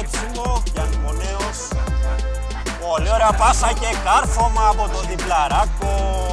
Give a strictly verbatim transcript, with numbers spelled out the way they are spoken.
κλέψιμο για Νημονέος. Πολύ ωραία πάσα και κάρφωμα από τον διπλαράκο.